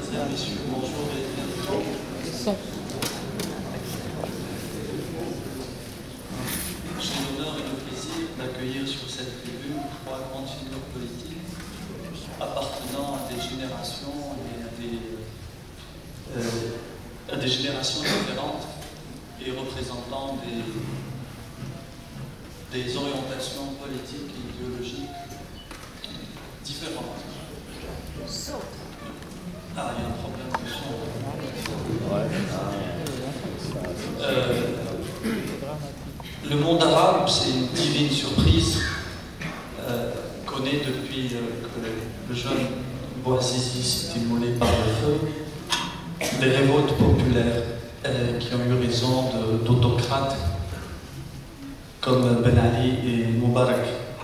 Mesdames, Messieurs, bonjour et bienvenue. J'ai l'honneur et le plaisir d'accueillir sur cette tribune trois grandes figures politiques appartenant à des générations et à des générations différentes et représentant des orientations politiques et idéologiques différentes. Ah, il y a un problème de son. Le monde arabe, c'est une divine surprise, connaît depuis que le jeune Bouazizi stimulé par le feu, des révoltes populaires qui ont eu raison d'autocrates comme Ben Ali et Moubarak.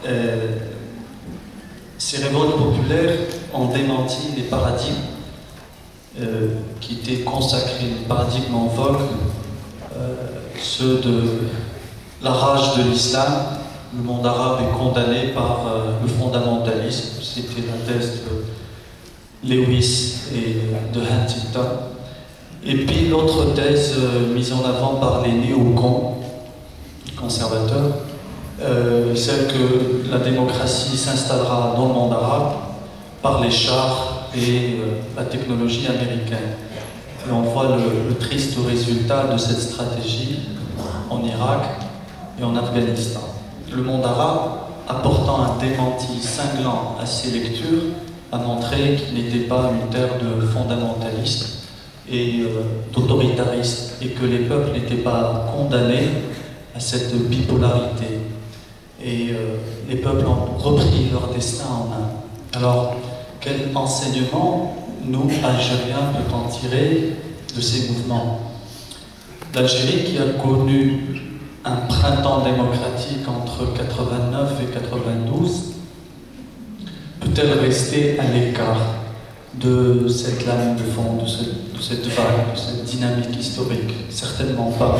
Ces révoltes populaires ont démenti les paradigmes qui étaient consacrés, les paradigmes en vogue, ceux de la rage de l'islam. Le monde arabe est condamné par le fondamentalisme, c'était la thèse de Lewis et de Huntington. Et puis l'autre thèse mise en avant par les néocons, conservateurs, celle que la démocratie s'installera dans le monde arabe par les chars et la technologie américaine. Et on voit le triste résultat de cette stratégie en Irak et en Afghanistan. Le monde arabe, apportant un démenti cinglant à ces lectures, a montré qu'il n'était pas une terre de fondamentalistes et d'autoritaristes, et que les peuples n'étaient pas condamnés à cette bipolarité. Et les peuples ont repris leur destin en main. Alors, quel enseignement, nous, Algériens, peut-on tirer de ces mouvements? L'Algérie, qui a connu un printemps démocratique entre 89 et 92, peut-elle rester à l'écart de cette lame de fond, de cette vague, de cette dynamique historique? Certainement pas.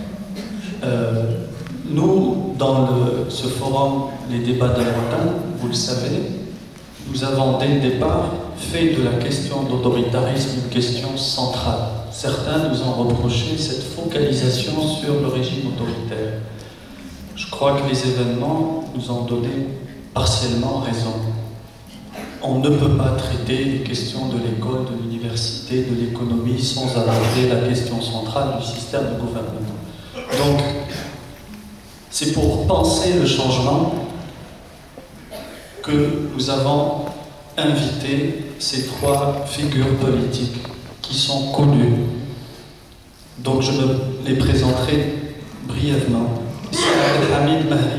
Nous, dans ce forum, les débats d'Al-Watan, vous le savez, nous avons dès le départ fait de la question d'autoritarisme une question centrale. Certains nous ont reproché cette focalisation sur le régime autoritaire. Je crois que les événements nous ont donné partiellement raison. On ne peut pas traiter les questions de l'école, de l'université, de l'économie sans aborder la question centrale du système de gouvernement. Donc, c'est pour penser le changement que nous avons invité ces trois figures politiques qui sont connues. Donc je me les présenterai brièvement. Saad Hamid Mahri,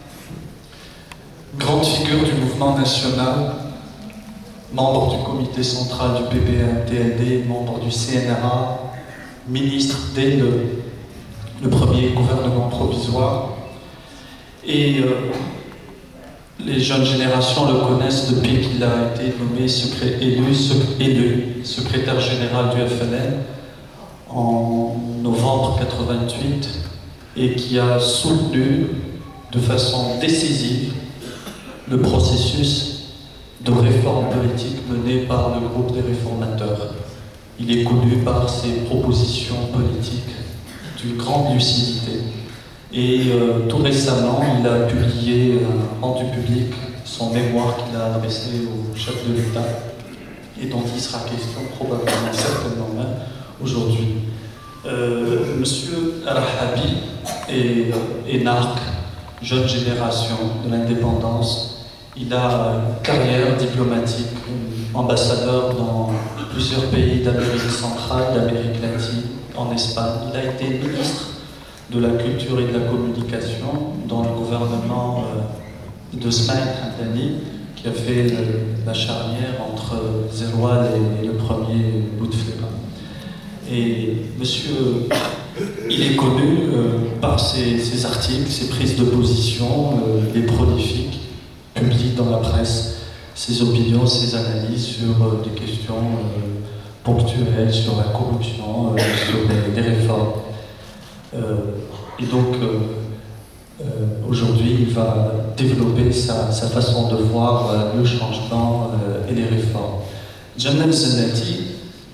grande figure du mouvement national, membre du comité central du PPA-TLD, membre du CNRA, ministre dès le premier gouvernement provisoire. Et les jeunes générations le connaissent depuis qu'il a été nommé élu secrétaire général du FLN en novembre 88 et qui a soutenu de façon décisive le processus de réforme politique mené par le groupe des réformateurs. Il est connu par ses propositions politiques d'une grande lucidité. Et tout récemment, il a publié, rendu public son mémoire qu'il a adressé au chef de l'État et dont il sera question probablement, certainement même, aujourd'hui. Monsieur Al-Rahabi est énarque, jeune génération de l'indépendance. Il a une carrière diplomatique, ambassadeur dans plusieurs pays d'Amérique centrale, d'Amérique latine, en Espagne. Il a été ministre de la culture et de la communication dans le gouvernement de Smaïl Hamdani, qui a fait la charnière entre Zeroual et le premier Bouteflika. Et monsieur, il est connu par ses articles, ses prises de position, les prolifiques, publiés dans la presse, ses opinions, ses analyses sur des questions ponctuelles, sur la corruption, sur des réformes. Et donc, aujourd'hui, il va développer sa façon de voir le changement et les réformes. Jamel Zennati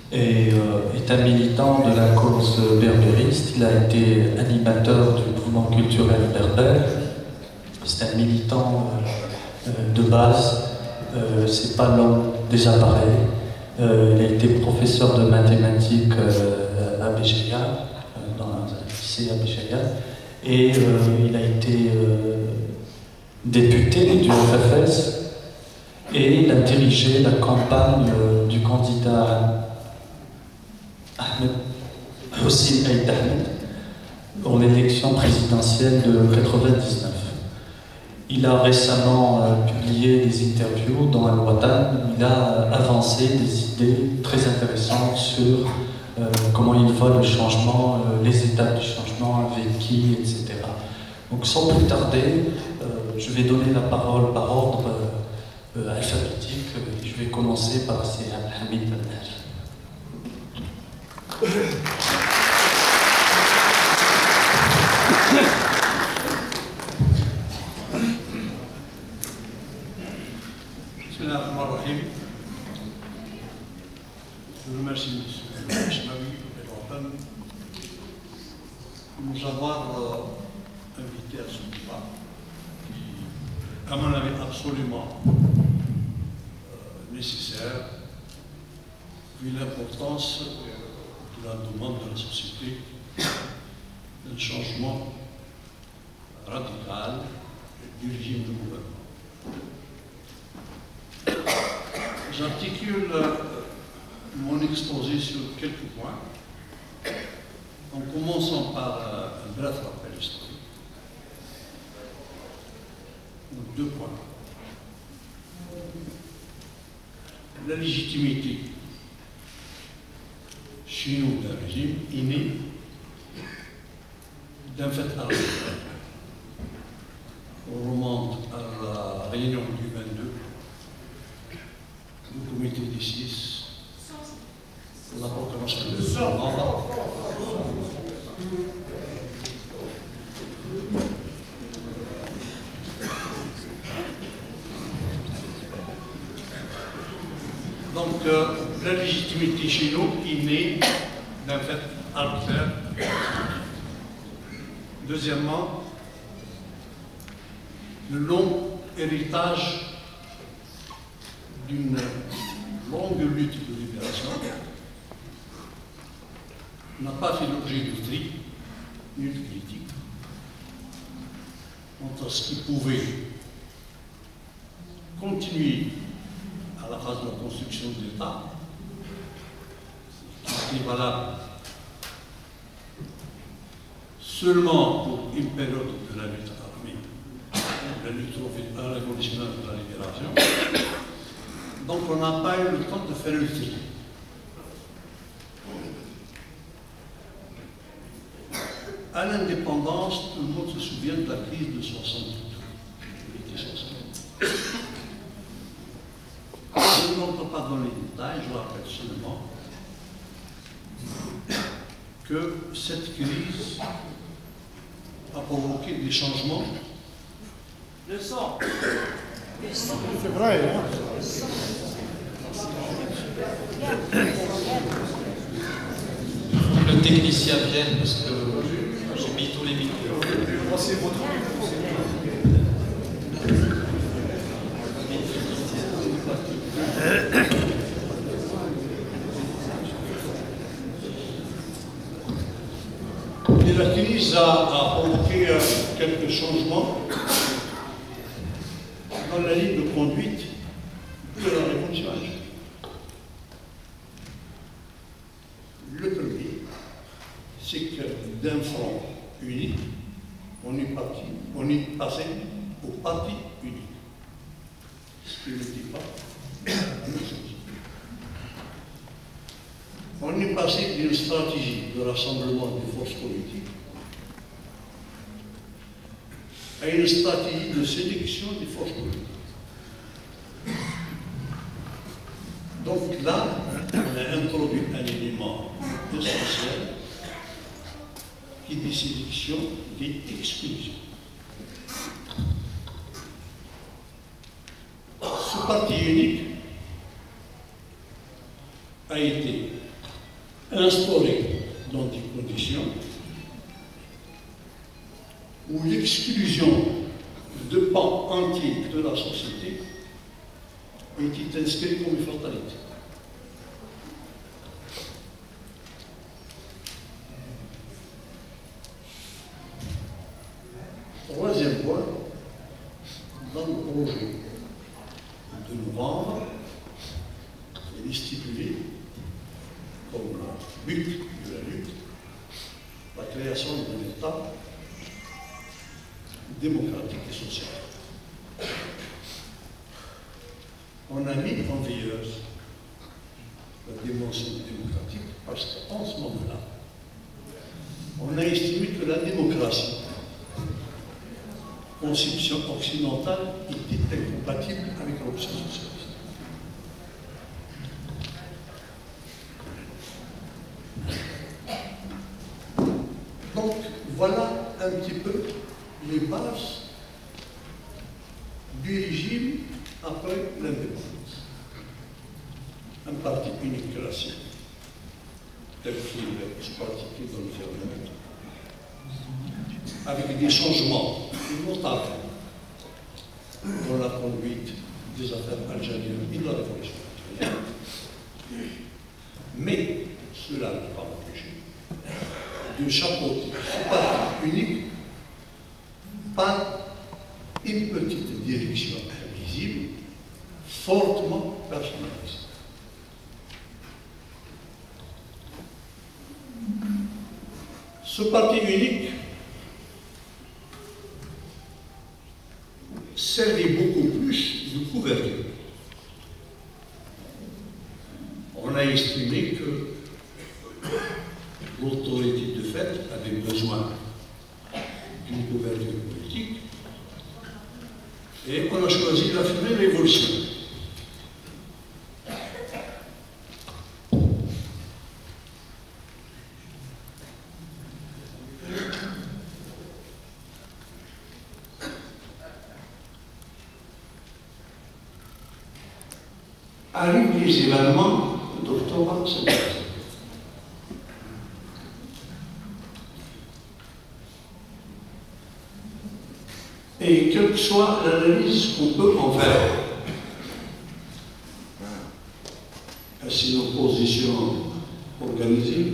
et est un militant de la cause berbériste. Il a été animateur du mouvement culturel berbère. C'est un militant de base. C'est pas l'homme des appareils. Il a été professeur de mathématiques à Béjaïa, dans un lycée à Béjaïa, et il a été député du FFS, et il a dirigé la campagne du candidat Ahmed Hossein Aïd Ahmed pour l'élection présidentielle de 1999. Il a récemment publié des interviews dans Al-Watan où il a avancé des idées très intéressantes sur comment il voit le changement, les étapes du changement, avec qui, etc. Donc sans plus tarder, je vais donner la parole par ordre alphabétique. Je vais commencer par Seyed Hamid Al-Nari. Je remercie M. Chmaoui et Lorpen de nous avoir invités à ce débat qui, à mon avis, est absolument nécessaire vu l'importance de la demande de la société d'un changement radical du régime de gouvernement. J'articule mon exposé sur quelques points, en commençant par un bref rappel historique. Donc, 2 points. La légitimité chez nous d'un régime est née d'un fait arbitraire. On remonte à la réunion du 22, le comité des 6, la proclamation de Donc, la légitimité chez nous est née d'un fait arbitraire. Deuxièmement, le long héritage d'une longue lutte de libération n'a pas fait l'objet de tri ni de critique entre ce qui pouvait continuer à la phase de la construction de l'État, qui était valable seulement pour une période de la lutte armée, la lutte révolutionnaire de la libération. Donc on n'a pas eu le temps de faire le tri. À l'indépendance, tout le monde se souvient de la crise de 62. Je n'entre pas dans les détails, je rappelle seulement que cette crise a provoqué des changements. Le sang. C'est vrai, hein? Le technicien vienne parce que j'ai mis tous les micros. Et la crise a provoqué quelques changements dans la ligne de conduite de la révolution. Le premier, c'est que d'un front unique, on est passé au parti unique. Ce qui ne dit pas la même chose. On est passé d'une stratégie de rassemblement des forces politiques à une stratégie de sélection des forces politiques. Donc là, on a introduit un élément essentiel qui dit sélection, dit exclusion. Ce parti unique a été instaurée dans des conditions où l'exclusion de pans entiers de la société était inscrite comme une fatalité. Troisième point, dans le projet de novembre, il est stipulé comme but de la lutte la création d'un État démocratique et social. On a mis en veilleuse la dimension démocratique parce qu'en ce moment-là, on a estimé que la démocratie, conception occidentale, était incompatible avec l'option socialiste. Donc, voilà un petit peu les bases du régime après l'indépendance. Un parti unique classique, tel qu'il est pratiqué dans le gouvernement, avec des changements notables dans la conduite des affaires algériennes et de la révolution algérienne. Mais cela n'a pas empêché de chapeauter ce parti unique par une petite direction invisible, fortement personnalisée. Ce parti unique servait beaucoup plus de couverture. On a estimé que l'autorité de fait avait besoin d'une couverture politique et on a choisi d'affirmer l'évolution. Arrivent les événements d'octobre 1977. Et quelle que soit l'analyse qu'on peut en faire, est-ce une opposition organisée,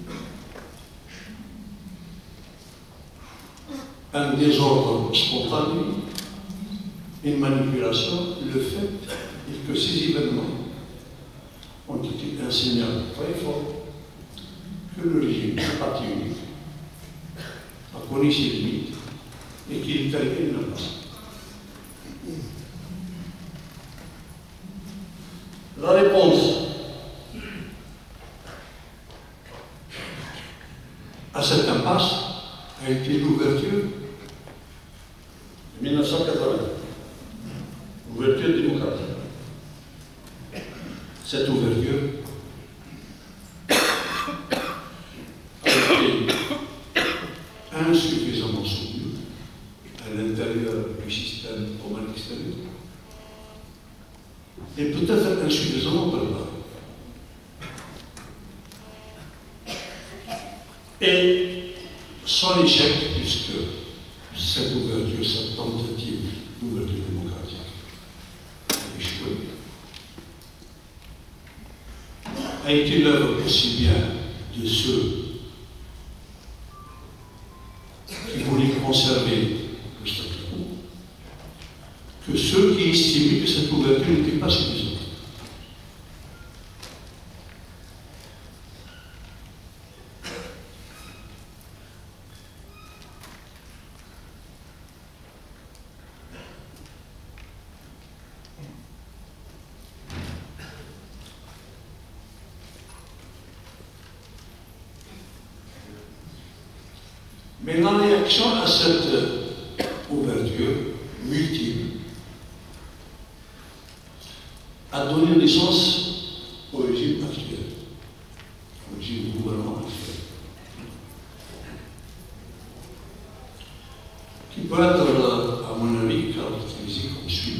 un désordre spontané, une manipulation, le fait est que ces événements ont été un signal très fort que le régime du parti unique a connu ses limites et qu'il est arrivé une impasse. La réponse à cette impasse a été l'ouverture de 1980, l'ouverture démocratique. Cette ouverture a été insuffisamment soutenue à l'intérieur du système comme à l'extérieur, et peut-être insuffisamment préparée. Et son échec, puisque cette ouverture, cette tentative d'ouverture démocratique a échoué, a été l'œuvre aussi bien de ceux qui voulaient conserver le statu quo que ceux qui estimaient que cette ouverture n'était pas suffisante. Mais en réaction à cette ouverture multiple, a donné naissance au régime actuel, au régime du gouvernement actuel, qui peut être, à mon avis, caractérisé comme suit.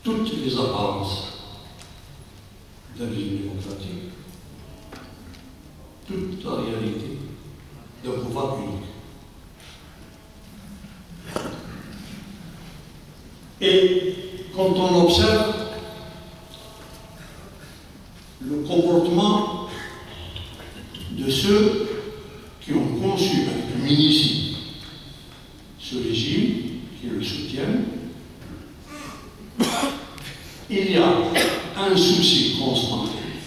toutes les apparences d'un régime démocratique, toute la réalité d'un pouvoir unique. Et quand on observe le comportement de ceux qui ont conçu avec minutie ce régime, qui le soutiennent, il y a un souci constant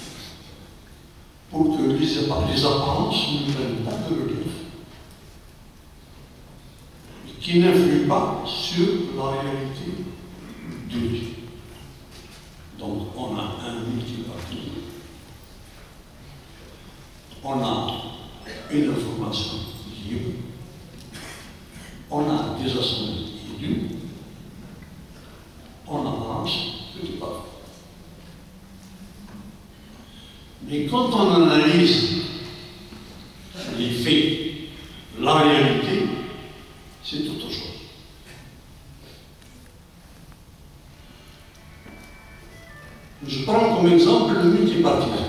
pour que les apparences ne prennent pas de relief et qui n'influent pas sur la réalité du régime. Donc on a un multiparti, on a une information libre, on a des assemblées élues, on avance petit pas. Mais quand on analyse les faits, la réalité, c'est autre chose. Je prends comme exemple le multipartisme.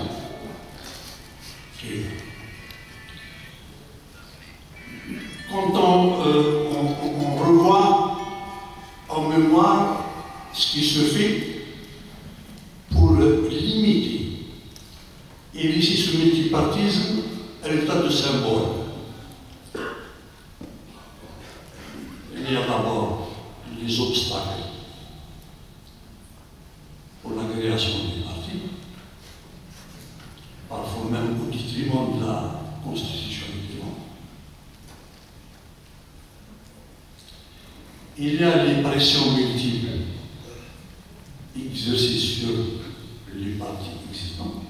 Quand on revoit en mémoire ce qui se fait pour limiter et laisser ce multipartisme à l'état de symbole. Il y a d'abord les obstacles pour la création des partis, parfois même au détriment de la constitutionnalité. Il y a les pressions multiples exercées sur les partis existants.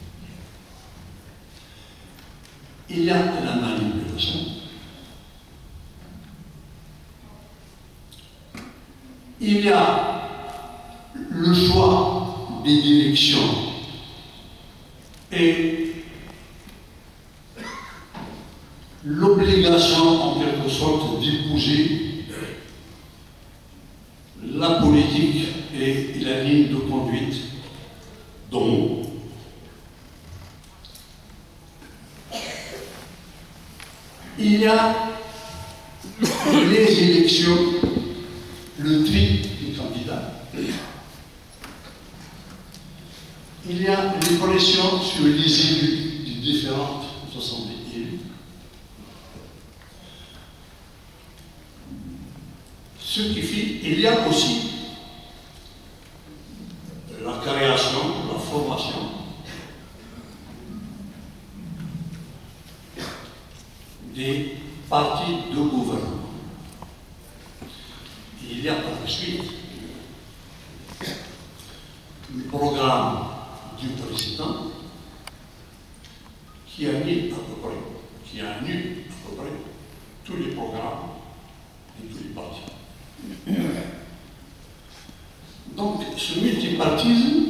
Il y a la manipulation. Il y a le choix des directions et l'obligation en quelque sorte d'épouser la politique et la ligne de conduite dont il y a les élections, le tri des candidats. Il y a les pressions sur les élus des différentes assemblées élues. Ce qui fait, il y a aussi la création, la formation des partis de gouvernement. Il y a par la suite le programme du président qui annule à peu près tous les programmes de tous les partis. Donc, ce multipartisme,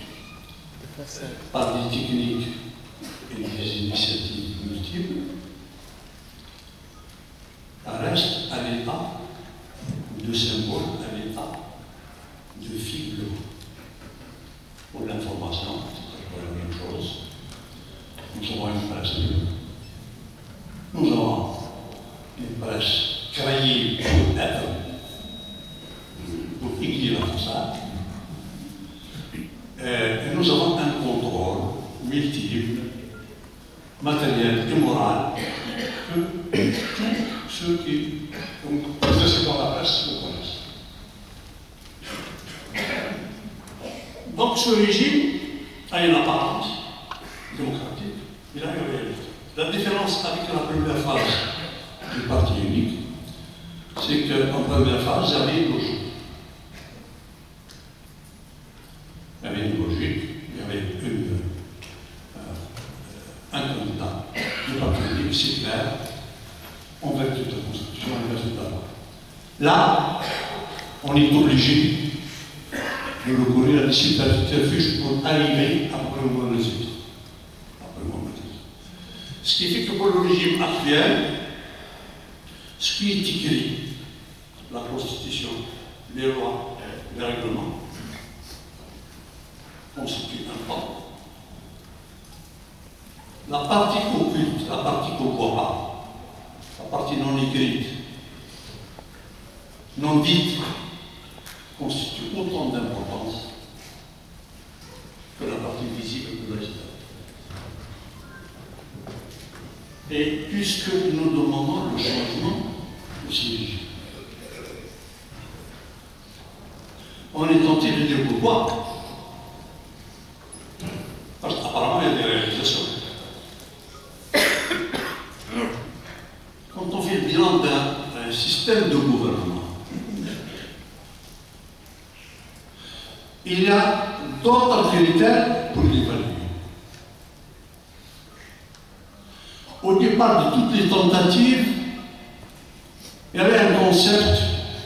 par des techniques et des initiatives multiples, reste à l'état de symbole, à l'état de fibre. Pour l'information, c'est la même chose. Nous avons une presse libre. Nous avons une presse créée pour écrire tout ça. Et nous avons un contrôle multiple, matériel et moral, que tous ceux qui ont exercé dans la presse le connaissent. Donc ce régime a une apparence démocratique, il a une réalité. La différence avec la première phase du parti unique, c'est qu'en première phase, il y avait une logique. Il y avait une logique, il y avait un candidat du parti unique, c'est clair, en vertu de la Constitution, en vertu de la loi. Là, on est obligé de recourir à des subterfuges pour arriver à un bon résultat. Ce qui fait que pour le régime actuel, ce qui est écrit, la Constitution, les lois, les règlements, constitue un pas. La partie occulte, la partie qu'on ne voit pas, la partie non écrite, non dite, constitue autant d'importance que la partie visible de l'iceberg. Et puisque nous demandons le changement de siège, on est tenté de dire pourquoi. Parce qu'apparemment, il y a des réalisations. Quand on fait le bilan d'un système de gouvernement, il y a d'autres critères pour l'évaluer. Au départ de toutes les tentatives, il y avait un concept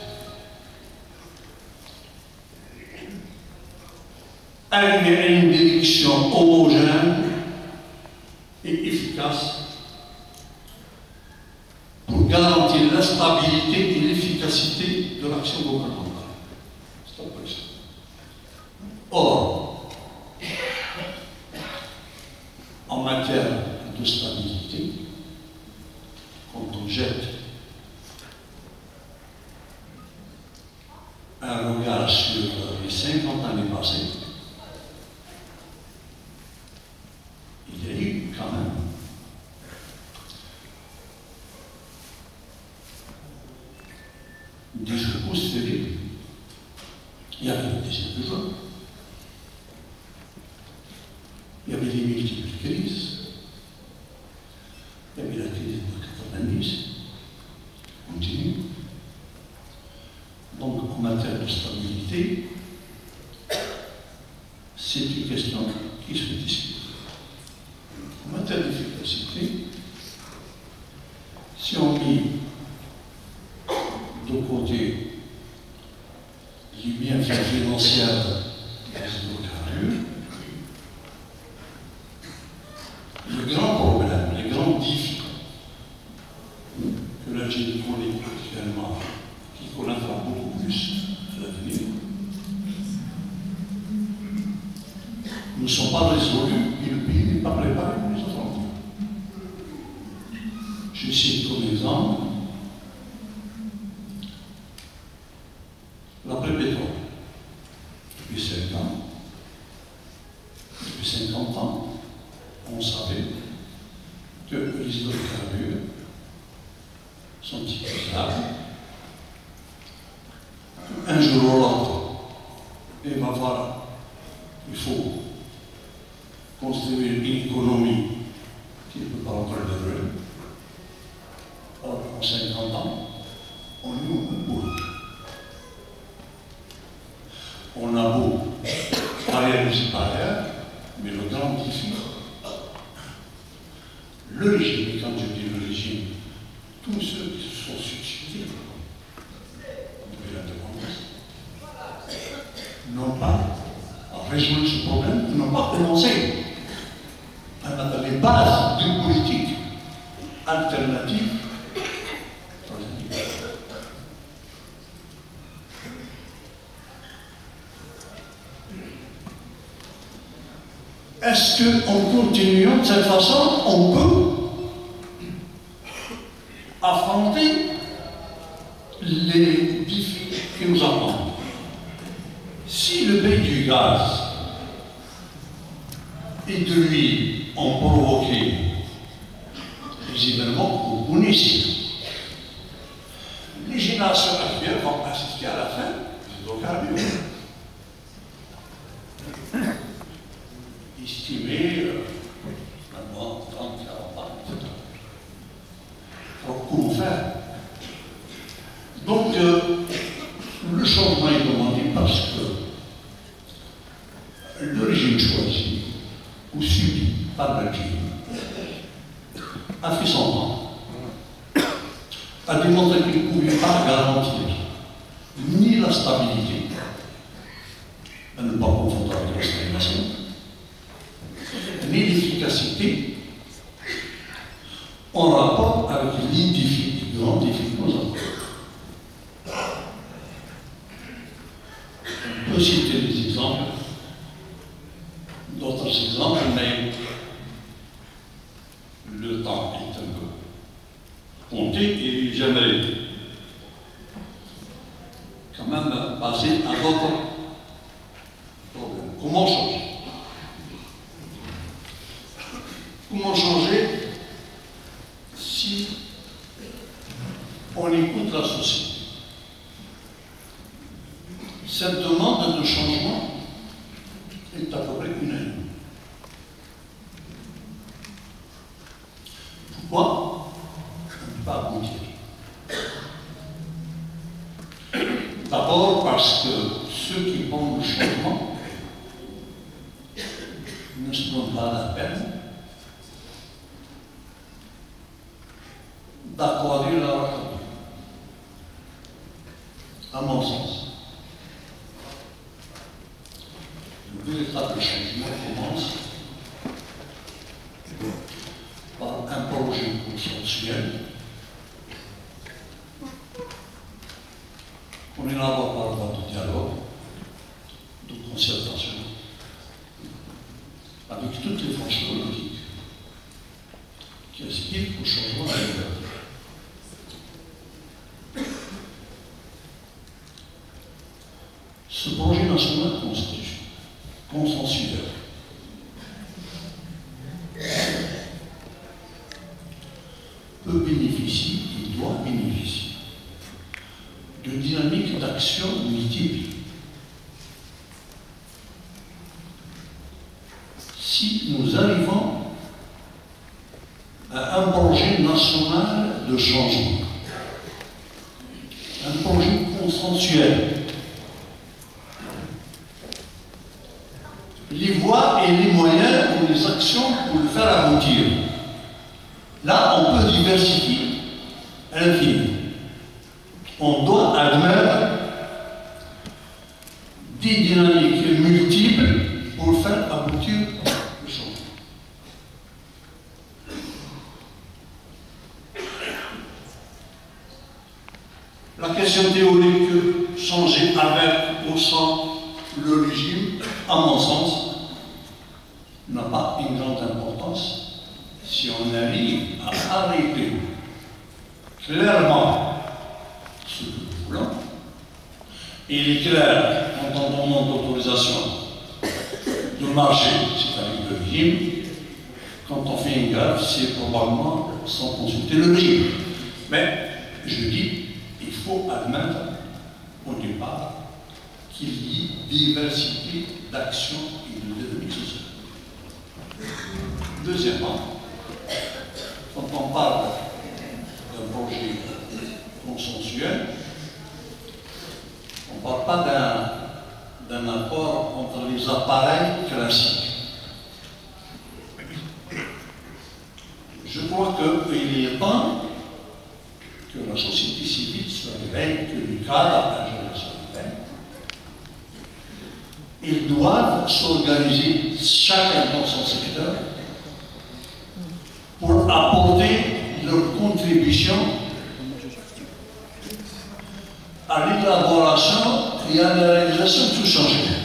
arriver à une direction homogène et efficace pour garantir la stabilité et l'efficacité de l'action gouvernementale. C'est un peu ça. Or, en matière de stabilité, quand on jette un regard sur les 50 années passées, il y a eu quand même des secousses terribles. Il y avait le deuxième de juin. Il y avait les multiples crises. Il y avait la crise de 90. Continue. Donc, en matière de stabilité, c'est une question qui se discute. En matière d'efficacité, si on met de côté les bienfaits financiers des hydrocarbures, le grand problème, les grands défis que la Génie connaît actuellement, qui connaîtra beaucoup plus à l'avenir, ne sont pas résolus et le pays n'est pas préparé pour les affronter. Je cite comme exemple l'après-pétrole. Depuis 5 ans, depuis 50 ans, on savait que les hydrocarbures sont utilisables. Un jour ou l'autre, et va voir, il faut construire une économie qui ne peut pas encore développer. Or, en 50 ans, on est au bout. On a beau arrière aussi par ailleurs, mais le grand défi, le régime, et quand je dis le régime, tous ceux qui se sont succédés depuis l'indépendance n'ont pas résolu ce problème, n'ont pas commencé à mettre les bases d'une politique alternative. Est-ce qu'en continuant de cette façon, on peut affronter les défis qui nous attendent? Si le prix du gaz et de l'huile ont provoqué des événements qu'on ici, les générations actuelles vont assister à la fin des hydrocarbures. Estimé maintenant 30, 40 ans, etc. Alors, comment faire? Donc, le changement est demandé parce que le régime choisi ou subi par le régime a fait son temps, a démontré qu'il ne pouvait pas garantir ni la stabilité, à ne pas confondre avec la stagnation, ni l'efficacité en rapport avec les défis, les grands défis que nous avons. On peut citer des exemples voudrais quand même passer à d'autres problèmes. Comment changer? Comment changer si on écoute la société? Cette demande de changement est à peu près unanime. Pourquoi? On ne peut pas aboutir. D'abord parce que ceux qui font le changement ne se donnent pas la peine d'accorder leur accord. À mon sens. Le véritable changement commence par un projet consensuel qu'on élabore par voie de dialogue, de concertation, avec toutes les forces politiques qui aspirent au changement de la liberté. Ce projet national consensuel peut bénéficier et doit bénéficier de dynamiques d'action multiples. Si nous arrivons à un projet national de changement, un projet consensuel, les voies et les moyens ou les actions pour le faire aboutir. Là, on peut diversifier à l'infini. On doit admettre des dynamiques multiples pour faire aboutir le changement. La question théorique, changer avec ou sans le régime, à mon sens, n'a pas une grande importance si on arrive à arrêter clairement ce que nous voulons. Il est clair, quand on demande l'autorisation de marcher, c'est-à-dire le régime, quand on fait une grève, c'est probablement sans consulter le régime. Mais, je dis, il faut admettre au départ qu'il y ait diversité d'actions et de dynamiques sociales. Deuxièmement, quand on parle d'un projet consensuel, on ne parle pas d'un accord entre les appareils classiques. Je crois qu'il est temps que la société civile se réveille, que les cadres se réveillent. Ils doivent s'organiser chacun dans son secteur pour apporter leur contribution à l'élaboration et à la réalisation de ce changement.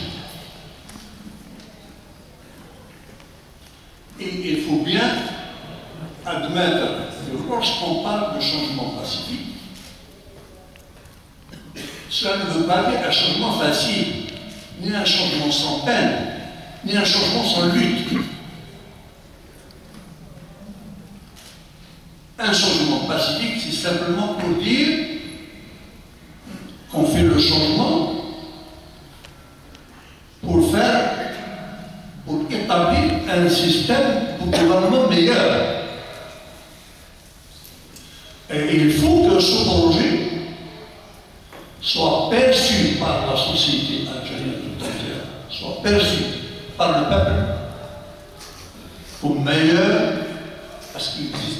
Et il faut bien admettre que lorsqu'on parle de changement pacifique, cela ne veut pas dire un changement facile, ni un changement sans peine, ni un changement sans lutte. Un changement pacifique, c'est simplement pour dire qu'on fait le changement pour établir un système de gouvernement meilleur. Et il faut que ce projet soit perçu par la société algérienne tout entière, soit perçu par le peuple comme meilleur parce qu'il existe.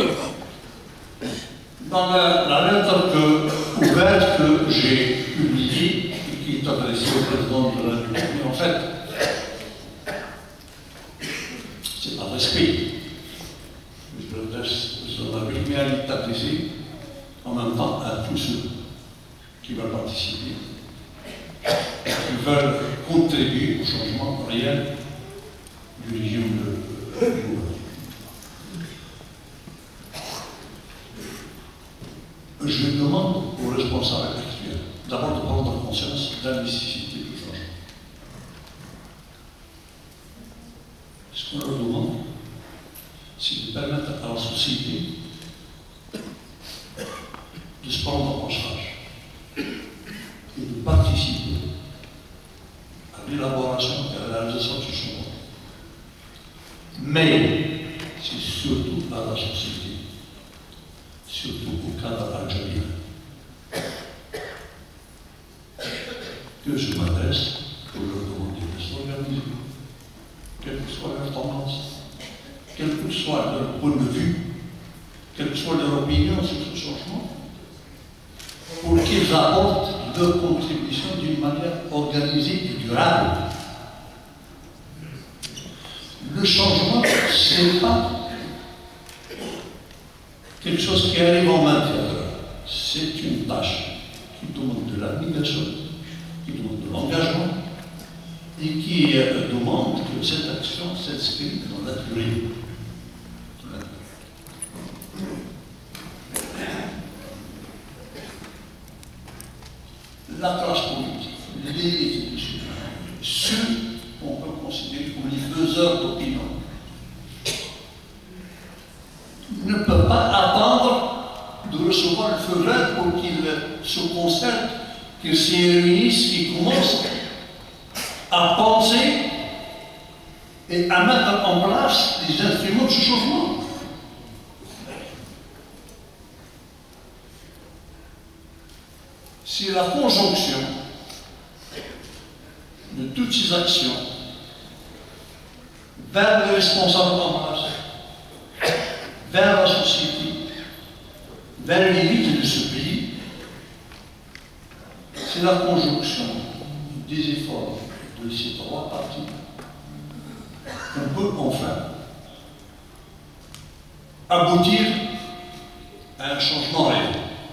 Dans la lettre ouverte que j'ai publiée Monsieur le Président de la République, mais en fait, c'est un respect. Je l'avais mis à l'adresser en même temps à tous ceux qui veulent participer, qui veulent contribuer au changement réel du régime de gouvernement. Je demande aux responsables actuels d'abord de prendre conscience de la nécessité du changement. Ce qu'on leur demande, c'est de permettre à la société de se prendre en charge et de participer à l'élaboration et à la réalisation de ce changement. Mais c'est surtout à la société, surtout au cadre algérien, que je m'adresse pour leur demander de s'organiser, quelle que soit leur tendance, quel que soit leur point de vue, quelle que soit leur opinion sur ce changement, pour qu'ils apportent leur contribution d'une manière organisée et durable. Le changement, ce n'est pas quelque chose qui arrive en main d'œuvre. C'est une tâche qui demande de l'abnégation, qui demande de l'engagement et qui demande que cette action s'inscrive dans la durée. La classe politique, les institutions, ceux qu'on peut considérer comme les faiseurs d'opinion, ne peuvent pas attendre de recevoir le feu vert pour qu'ils se concertent, qu'ils s'y réunissent, qu'ils commencent à penser et à mettre en place les instruments de ce changement. C'est la conjonction de toutes ces actions vers les responsables en place, vers la société, vers l'élite de ce pays. C'est la conjonction des efforts de ces trois parties qu'on peut enfin aboutir à un changement réel.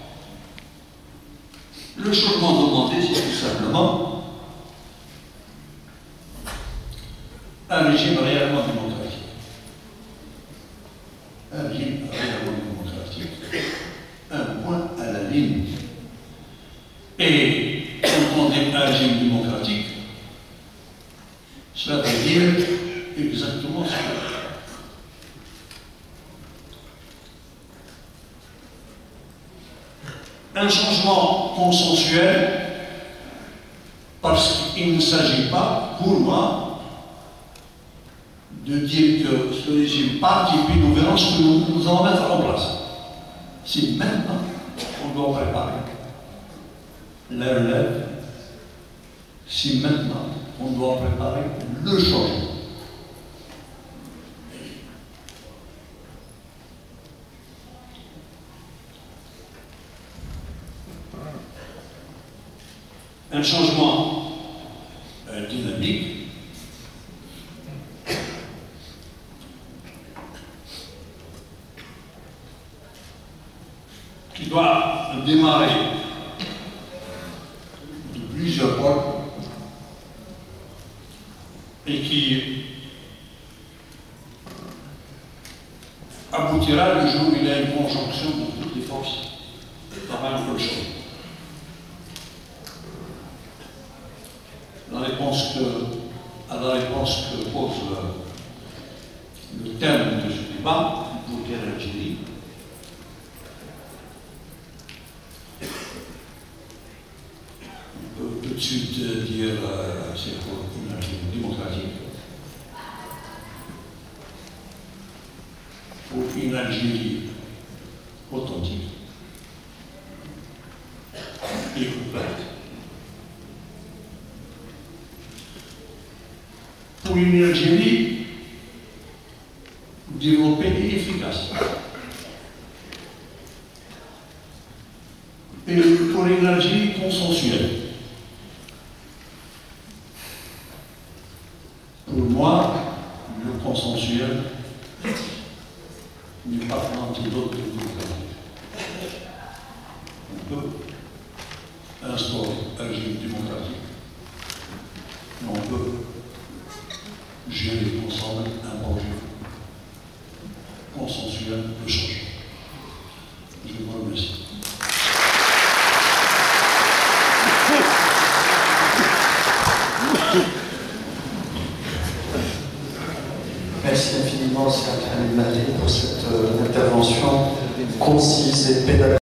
Le changement demandé, c'est tout simplement un régime réellement démocratique. Un régime réellement démocratique, un point à la ligne. Et quand on dit un régime démocratique, cela veut dire exactement ce que un changement consensuel, parce qu'il ne s'agit pas, pour moi, de dire que ce régime part et puis nous verrons ce que nous allons mettre en place. C'est maintenant qu'on doit préparer la relève, c'est maintenant qu'on doit préparer le changement. Un changement dynamique qui doit démarrer de plusieurs pôles et qui aboutira le jour où il y a une conjonction de toutes les forces dans un seul chose. À la réponse que pose le thème de ce débat, pour quelle Algérie, on peut tout de suite dire c'est pour une Algérie démocratique, pour une Algérie authentique et complète. Pour une Algérie développée et efficace. Et pour une Algérie consensuelle. moi, le consensuel n'est pas l'antidote démocratique. On peut instaurer un régime démocratique, mais on peut gérer ensemble un projet consensuel de changement. Je vous remercie. Merci infiniment, Cheikh Hamid Mahdi, pour cette intervention concise et pédagogique.